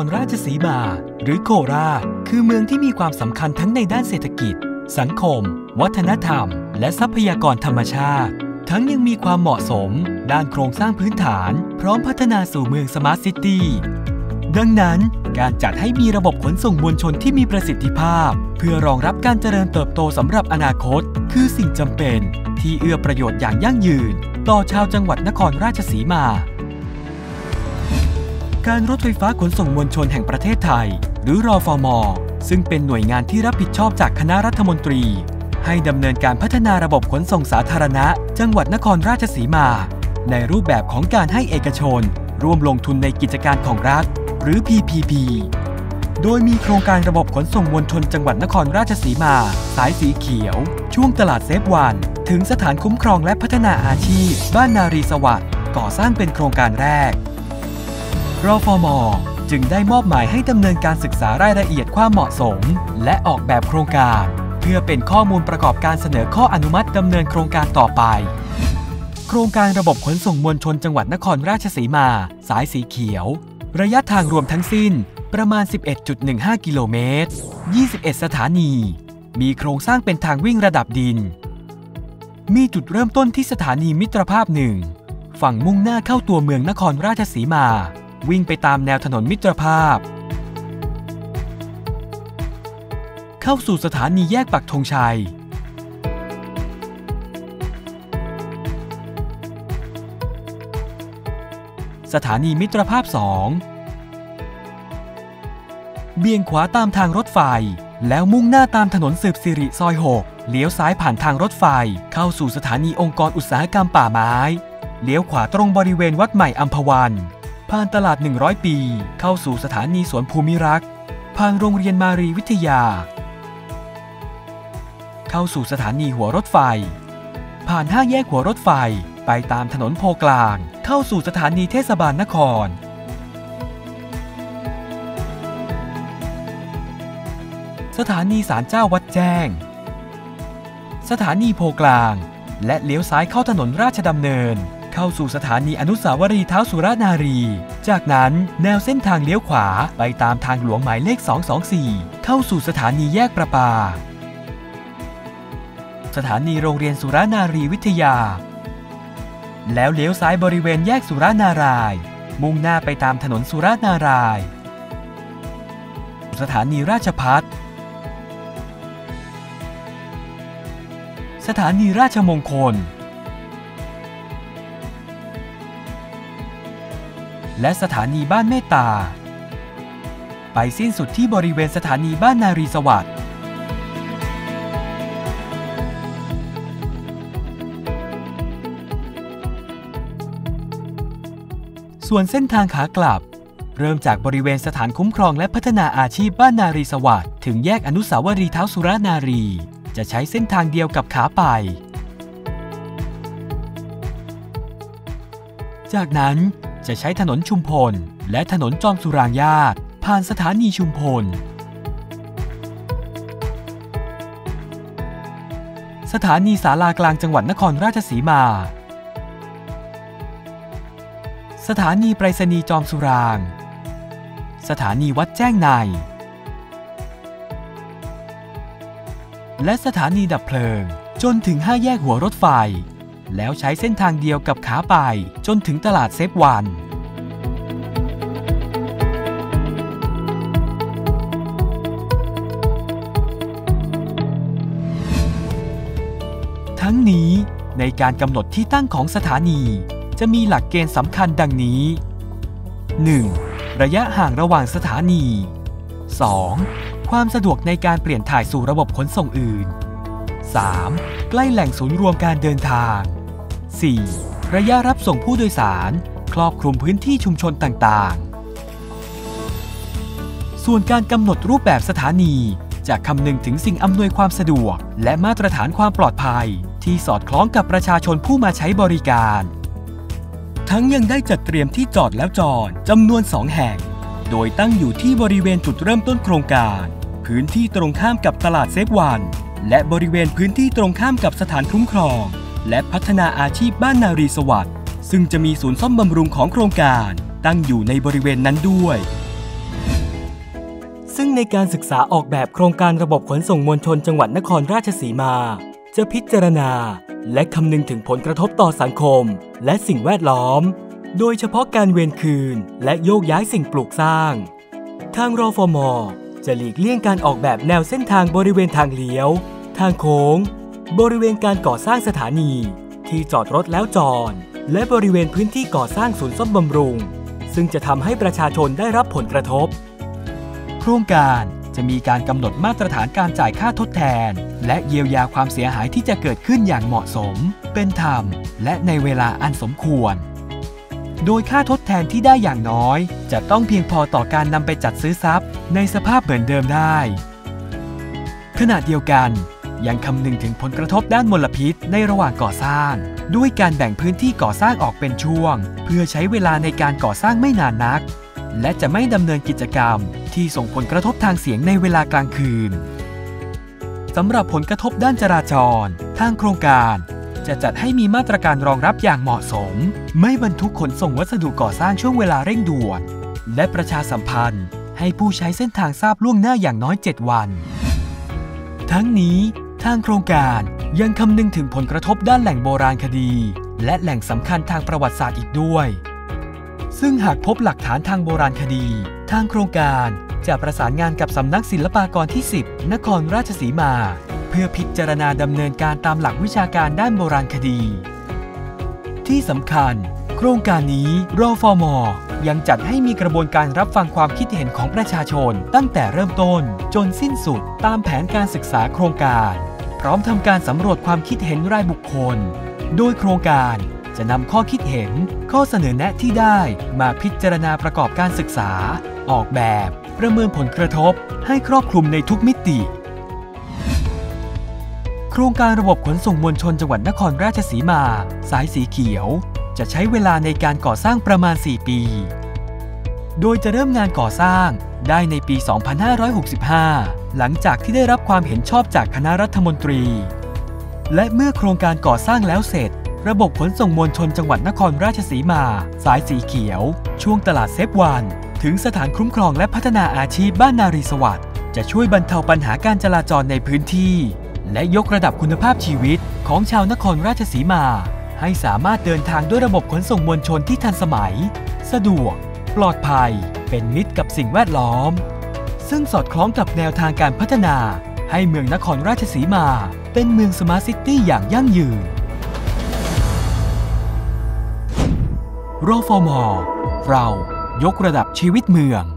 ราชสีมาหรือโคราชคือเมืองที่มีความสำคัญทั้งในด้านเศรษฐกิจสังคมวัฒนธรรมและทรัพยากรธรรมชาติทั้งยังมีความเหมาะสมด้านโครงสร้างพื้นฐานพร้อมพัฒนาสู่เมืองสมาร์ทซิตี้ดังนั้นการจัดให้มีระบบขนส่งมวลชนที่มีประสิทธิภาพเพื่อรองรับการเจริญเติบโตสำหรับอนาคตคือสิ่งจำเป็นที่เอื้อประโยชน์อย่างยั่งยืนต่อชาวจังหวัดนครราชสีมาการรถไฟฟ้าขนส่งมวลชนแห่งประเทศไทยหรือรฟม.ซึ่งเป็นหน่วยงานที่รับผิดชอบจากคณะรัฐมนตรีให้ดำเนินการพัฒนาระบบขนส่งสาธารณะจังหวัดนครราชสีมาในรูปแบบของการให้เอกชนร่วมลงทุนในกิจการของรัฐหรือ PPP โดยมีโครงการระบบขนส่งมวลชนจังหวัดนครราชสีมาสายสีเขียวช่วงตลาดเซฟวันถึงสถานคุ้มครองและพัฒนาอาชีพบ้านนารีสวัสดิ์ก่อสร้างเป็นโครงการแรกรฟม.จึงได้มอบหมายให้ดำเนินการศึกษารายละเอียดความเหมาะสมและออกแบบโครงการเพื่อเป็นข้อมูลประกอบการเสนอข้ออนุมัติดำเนินโครงการต่อไปโครงการระบบขนส่งมวลชนจังหวัดนครราชสีมาสายสีเขียวระยะทางรวมทั้งสิ้นประมาณ 11.15 กิโลเมตร 21 สถานีมีโครงสร้างเป็นทางวิ่งระดับดินมีจุดเริ่มต้นที่สถานีมิตรภาพ1ฝั่งมุ่งหน้าเข้าตัวเมืองนครราชสีมาวิ่งไปตามแนวถนนมิตรภาพเข้าสู่สถานีแยกปักธงชัยสถานีมิตรภาพ2เบี่ยงขวาตามทางรถไฟแล้วมุ่งหน้าตามถนนสืบสิริซอย6เลี้ยวซ้ายผ่านทางรถไฟเข้าสู่สถานีองค์กรอุตสาหกรรมป่าไม้เลี้ยวขวาตรงบริเวณวัดใหม่อัมพวันผ่านตลาด100ปีเข้าสู่สถานีสวนภูมิรักษ์ผ่านโรงเรียนมารีวิทยาเข้าสู่สถานีหัวรถไฟผ่าน5แยกหัวรถไฟไปตามถนนโพกลางเข้าสู่สถานีเทศบาลนครสถานีศาลเจ้าวัดแจ้งสถานีโพกลางและเลี้ยวซ้ายเข้าถนนราชดำเนินเข้าสู่สถานีอนุสาวรีย์ท้าวสุรนารีจากนั้นแนวเส้นทางเลี้ยวขวาไปตามทางหลวงหมายเลข224เข้าสู่สถานีแยกประปาสถานีโรงเรียนสุรนารีวิทยาแล้วเลี้ยวซ้ายบริเวณแยกสุรนารายณ์มุ่งหน้าไปตามถนนสุรนารายณ์สถานีราชภัฏสถานีราชมงคลและสถานีบ้านเมตตาไปสิ้นสุดที่บริเวณสถานีบ้านนารีสวัสดิ์ส่วนเส้นทางขากลับเริ่มจากบริเวณสถานคุ้มครองและพัฒนาอาชีพบ้านนารีสวัสดิ์ถึงแยกอนุสาวรีย์ท้าวสุรนารีจะใช้เส้นทางเดียวกับขาไปจากนั้นจะใช้ถนนชุมพลและถนนจอมสุรางญาติผ่านสถานีชุมพลสถานีศาลากลางจังหวัดนครราชสีมาสถานีไปรษณีย์จอมสุรางสถานีวัดแจ้งในและสถานีดับเพลิงจนถึง5แยกหัวรถไฟแล้วใช้เส้นทางเดียวกับขาไปจนถึงตลาดเซฟวันทั้งนี้ในการกำหนดที่ตั้งของสถานีจะมีหลักเกณฑ์สำคัญดังนี้ 1. ระยะห่างระหว่างสถานี 2. ความสะดวกในการเปลี่ยนถ่ายสู่ระบบขนส่งอื่น 3. ใกล้แหล่งศูนย์รวมการเดินทาง 4. ระยะรับส่งผู้โดยสารครอบคลุมพื้นที่ชุมชนต่างๆส่วนการกำหนดรูปแบบสถานีจะคำนึงถึงสิ่งอำนวยความสะดวกและมาตรฐานความปลอดภัยที่สอดคล้องกับประชาชนผู้มาใช้บริการทั้งยังได้จัดเตรียมที่จอดแล้วจอดจำนวน2แห่งโดยตั้งอยู่ที่บริเวณจุดเริ่มต้นโครงการพื้นที่ตรงข้ามกับตลาดเซฟวันและบริเวณพื้นที่ตรงข้ามกับสถานคุ้มครองและพัฒนาอาชีพบ้านนารีสวัสดิ์ซึ่งจะมีศูนย์ซ่อมบำรุงของโครงการตั้งอยู่ในบริเวณนั้นด้วยซึ่งในการศึกษาออกแบบโครงการระบบขนส่งมวลชนจังหวัดนครราชสีมาจะพิจารณาและคำนึงถึงผลกระทบต่อสังคมและสิ่งแวดล้อมโดยเฉพาะการเวรคืนและโยกย้ายสิ่งปลูกสร้างทางรฟม.จะหลีกเลี่ยงการออกแบบแนวเส้นทางบริเวณทางเลี้ยวทางโค้งบริเวณการก่อสร้างสถานีที่จอดรถแล้วจอดและบริเวณพื้นที่ก่อสร้างศูนย์ซ่อมบำรุงซึ่งจะทำให้ประชาชนได้รับผลกระทบโครงการจะมีการกำหนดมาตรฐานการจ่ายค่าทดแทนและเยียวยาความเสียหายที่จะเกิดขึ้นอย่างเหมาะสมเป็นธรรมและในเวลาอันสมควรโดยค่าทดแทนที่ได้อย่างน้อยจะต้องเพียงพอต่อการนำไปจัดซื้อทรัพย์ในสภาพเหมือนเดิมได้ขณะเดียวกันยังคำนึงถึงผลกระทบด้านมลพิษในระหว่างก่อสร้างด้วยการแบ่งพื้นที่ก่อสร้างออกเป็นช่วงเพื่อใช้เวลาในการก่อสร้างไม่นานนักและจะไม่ดำเนินกิจกรรมที่ส่งผลกระทบทางเสียงในเวลากลางคืนสำหรับผลกระทบด้านจราจรทางโครงการจะจัดให้มีมาตรการรองรับอย่างเหมาะสมไม่บรรทุกขนส่งวัสดุก่อสร้างช่วงเวลาเร่งด่วนและประชาสัมพันธ์ให้ผู้ใช้เส้นทางทราบล่วงหน้าอย่างน้อย7วันทั้งนี้ทางโครงการยังคำนึงถึงผลกระทบด้านแหล่งโบราณคดีและแหล่งสำคัญทางประวัติศาสตร์อีกด้วยซึ่งหากพบหลักฐานทางโบราณคดีทางโครงการจะประสานงานกับสำนักศิลปากรที่10นครราชสีมาเพื่อพิจารณาดำเนินการตามหลักวิชาการด้านโบราณคดีที่สำคัญโครงการนี้รฟม.ยังจัดให้มีกระบวนการรับฟังความคิดเห็นของประชาชนตั้งแต่เริ่มต้นจนสิ้นสุดตามแผนการศึกษาโครงการพร้อมทำการสำรวจความคิดเห็นรายบุคคลโดยโครงการจะนำข้อคิดเห็นข้อเสนอแนะที่ได้มาพิจารณาประกอบการศึกษาออกแบบประเมินผลกระทบให้ครอบคลุมในทุกมิติโครงการระบบขนส่งมวลชนจังหวัดนครราชสีมาสายสีเขียวจะใช้เวลาในการก่อสร้างประมาณ4ปีโดยจะเริ่มงานก่อสร้างได้ในปี 2565 หลังจากที่ได้รับความเห็นชอบจากคณะรัฐมนตรีและเมื่อโครงการก่อสร้างแล้วเสร็จระบบขนส่งมวลชนจังหวัดนครราชสีมาสายสีเขียวช่วงตลาดเซฟวันถึงสถานคุ้มครองและพัฒนาอาชีพบ้านนารีสวัสดิ์จะช่วยบรรเทาปัญหาการจราจรในพื้นที่และยกระดับคุณภาพชีวิตของชาวนครราชสีมาให้สามารถเดินทางด้วยระบบขนส่งมวลชนที่ทันสมัยสะดวกปลอดภัยเป็นมิตรกับสิ่งแวดล้อมซึ่งสอดคล้องกับแนวทางการพัฒนาให้เมืองนครราชสีมาเป็นเมืองสมาร์ทซิตี้อย่างยั่งยืนรฟม.เรายกระดับชีวิตเมือง